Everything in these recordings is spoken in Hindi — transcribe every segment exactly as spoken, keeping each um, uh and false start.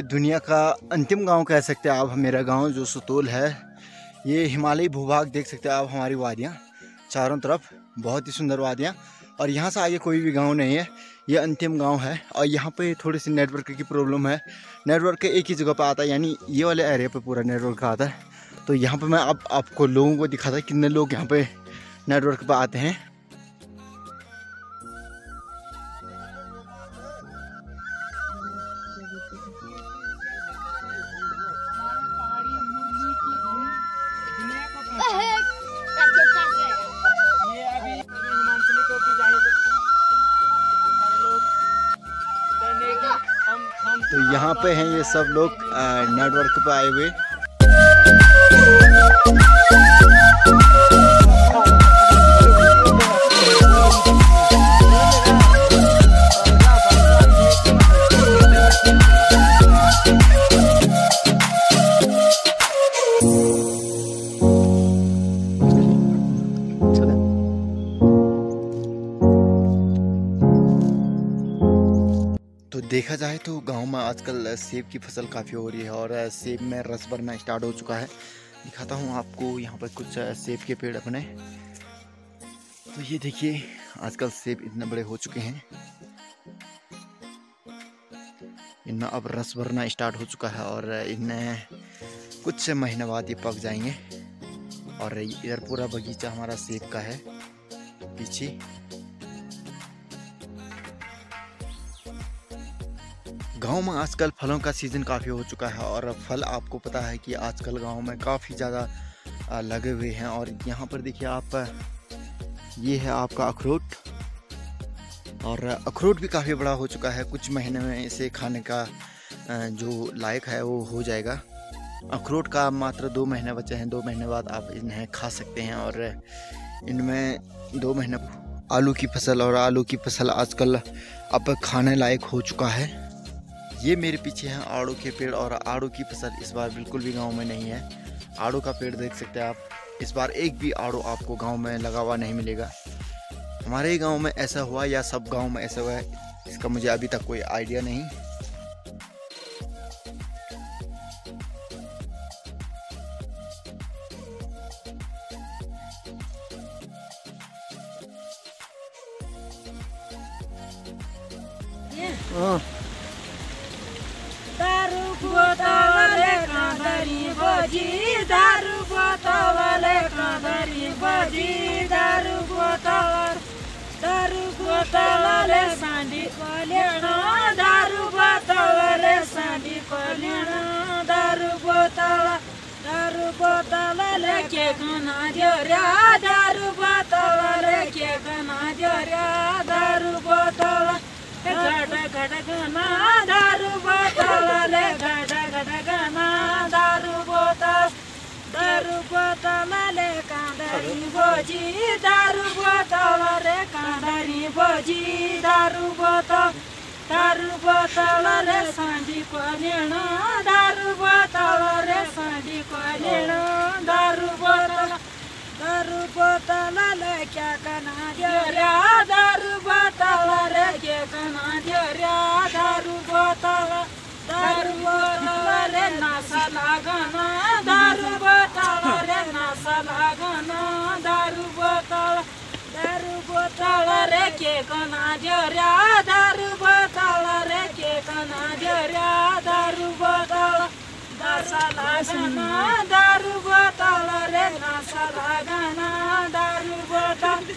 दुनिया का अंतिम गांव कह सकते हैं आप। मेरा गांव जो सुतोल है, ये हिमालयी भूभाग देख सकते हैं आप। हमारी वादियाँ चारों तरफ बहुत ही सुंदर वादियाँ, और यहाँ से आगे कोई भी गांव नहीं है। ये अंतिम गांव है। और यहाँ पे थोड़ी सी नेटवर्क की प्रॉब्लम है। नेटवर्क एक ही जगह पे आता है, यानी ये वाले एरिया पे पूरा नेटवर्क आता है। तो यहाँ पे मैं आप आपको लोगों को दिखाता है कितने लोग यहाँ पे नेटवर्क पे आते हैं। तो यहाँ पे हैं ये सब लोग नेटवर्क पे आए हुए। तो देखा जाए तो गांव में आजकल सेब की फसल काफ़ी हो रही है और सेब में रस भरना स्टार्ट हो चुका है। दिखाता हूं आपको यहाँ पर कुछ सेब के पेड़ अपने। तो ये देखिए, आजकल सेब इतने बड़े हो चुके हैं, इनमें अब रस भरना स्टार्ट हो चुका है और इनमें कुछ महीने बाद ये पक जाएंगे। और इधर पूरा बगीचा हमारा सेब का है पीछे। गांव में आजकल फलों का सीज़न काफ़ी हो चुका है और फल आपको पता है कि आजकल गांव में काफ़ी ज़्यादा लगे हुए हैं। और यहाँ पर देखिए आप, ये है आपका अखरोट, और अखरोट भी काफ़ी बड़ा हो चुका है। कुछ महीने में इसे खाने का जो लायक है वो हो जाएगा। अखरोट का मात्र दो महीने बचे हैं, दो महीने बाद आप इन्हें खा सकते हैं। और इनमें दो महीने आलू की फसल, और आलू की फसल आजकल अब खाने लायक हो चुका है। ये मेरे पीछे हैं आड़ू के पेड़, और आड़ू की फसल इस बार बिल्कुल भी गांव में नहीं है। आड़ू का पेड़ देख सकते हैं आप। इस बार एक भी आड़ू आपको गांव में लगा हुआ नहीं मिलेगा। हमारे गांव में ऐसा हुआ या सब गांव में ऐसा हुआ है, इसका मुझे अभी तक कोई आइडिया नहीं। yeah. दारू बोतलले काँधरी बजी, दारू बोतलले काँधरी बजी, दारू बोतल, दारू बोतलले साँडी पलेण, दारू बोतलले साँडी पलेण, दारू बोतल, दारू बोतलले के गना जोर्या, दारू बोतलले के गना जोर्या, दारू बोतल घट घट गना, दारू बोतल घट घट गना, दारू बोतल, दारू बोतल ले काँधरी बोजी, दारू बोतल रे काँधरी बोजी, दारू बोतल, दारू बोतल रे साँझी पलेण, दारू बोतल रे साँझी पलेण, दारू बोतल, दारू बोतल ले क्या करना जोर्या, दारू बोतल रे के करना जोर्या, दारू बोतल, दारू बोतल रे नशा लागना, दारू बोतल रे नशा लागना, दारू बोतल, दारू बोतल रे के करना जोर्या, दारू बोतल रे के करना जोर्या, दारू बोतल, नशा लागना, दारू बोतल रे नशा लागना, दारू बोतल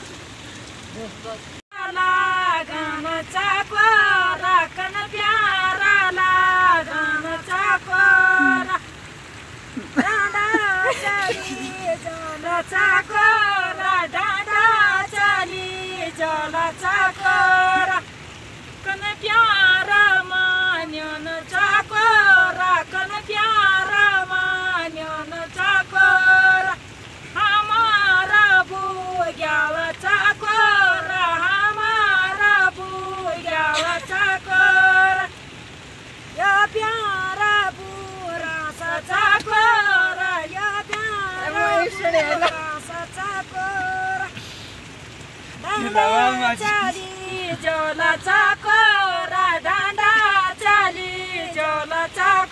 लागन चाको राखन प्यारा, लागन चाको डाँडा चली जल चाको, डाँडा चली जल चाको, कन प्यारा मान्यन चाको, राखन प्यारा मान्यन चाको, हमारा बुग्याल चाको, हमारा बुग्याल चाको, या प्यारा बुरा सा चाको, या प्यारा बुरा सा चाको, डाँडा चली जल चाको, डाँडा चली जल चाको।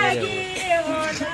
लगी हो